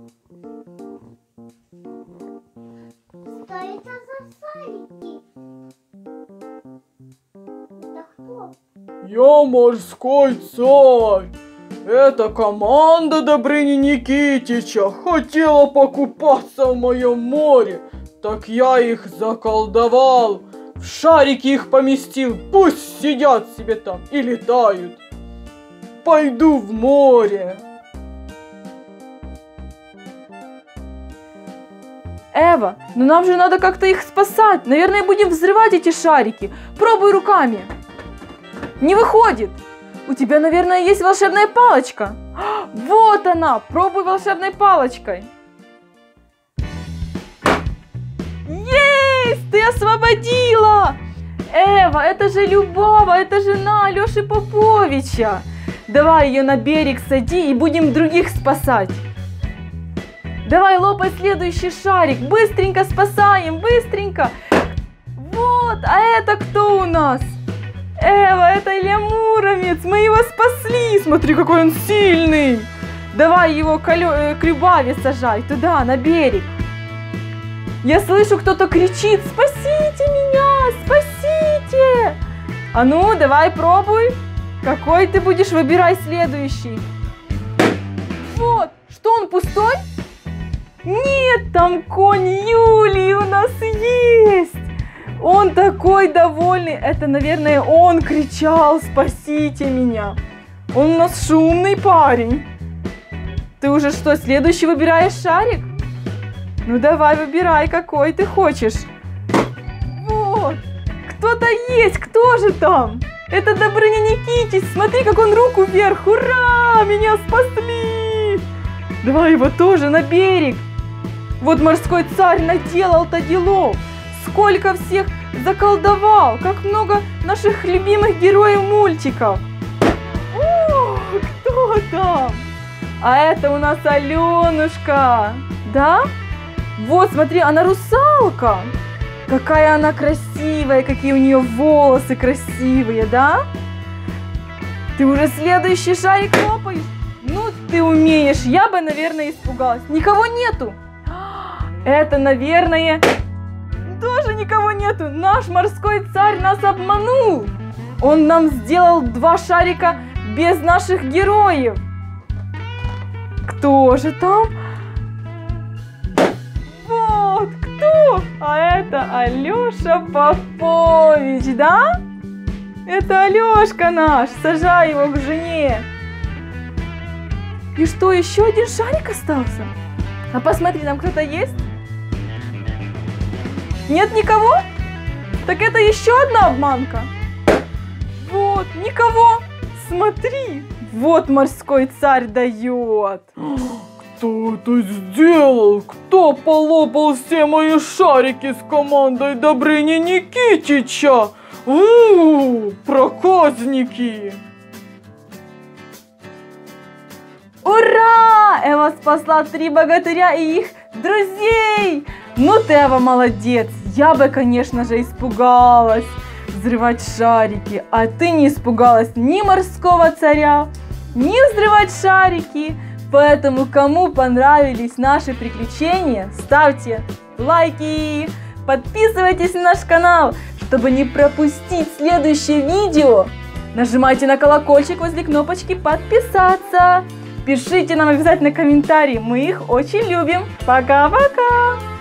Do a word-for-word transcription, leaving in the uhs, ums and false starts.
Что это за шарики? Это кто? Я морской царь. Это команда Добрыни Никитича хотела покупаться в моем море. Так я их заколдовал. В шарики их поместил. Пусть сидят себе там и летают. Пойду в море. Эва, ну нам же надо как-то их спасать. Наверное, будем взрывать эти шарики. Пробуй руками. Не выходит. У тебя, наверное, есть волшебная палочка. Вот она. Пробуй волшебной палочкой. Есть! Ты освободила! Эва, это же Любава, это жена Алёши Поповича. Давай ее на берег сади и будем других спасать. Давай лопай следующий шарик. Быстренько спасаем, быстренько. Вот, а это кто у нас? Эва, это Илья Муромец. Мы его спасли. Смотри, какой он сильный. Давай его к, Алё... к Любаве сажай, туда, на берег. Я слышу, кто-то кричит: спасите меня, спасите. А ну, давай пробуй. Какой ты будешь, выбирай следующий. Вот, что он пустой? Нет, там конь Юлии у нас есть. Он такой довольный. Это, наверное, он кричал: спасите меня. Он у нас шумный парень. Ты уже что, следующий выбираешь шарик? Ну давай, выбирай, какой ты хочешь. Вот, кто-то есть, кто же там? Это Добрыня Никитич. Смотри, как он руку вверх. Ура, меня спасли. Давай его тоже на берег. Вот морской царь наделал-то делов. Сколько всех заколдовал. Как много наших любимых героев мультиков. О, кто там? А это у нас Аленушка. Да? Вот, смотри, она русалка. Какая она красивая, какие у нее волосы красивые, да? Ты уже следующий шарик лопаешь? Ну, ты умеешь. Я бы, наверное, испугалась. Никого нету. Это, наверное, тоже никого нету. Наш морской царь нас обманул. Он нам сделал два шарика без наших героев. Кто же там? Вот, кто? А это Алёша Попович, да? Это Алёшка наш. Сажай его к жене. И что, еще один шарик остался? А посмотри, там кто-то есть? Нет никого? Так это еще одна обманка. Вот, никого. Смотри, вот морской царь дает. Кто это сделал? Кто полопал все мои шарики с командой Добрыни Никитича? У-у-у, проказники! Ура! Эва спасла три богатыря и их друзей! Ну ты, Эва, молодец! Я бы, конечно же, испугалась взрывать шарики, а ты не испугалась ни морского царя, ни взрывать шарики. Поэтому, кому понравились наши приключения, ставьте лайки, подписывайтесь на наш канал, чтобы не пропустить следующее видео. Нажимайте на колокольчик возле кнопочки подписаться. Пишите нам обязательно комментарии, мы их очень любим. Пока-пока!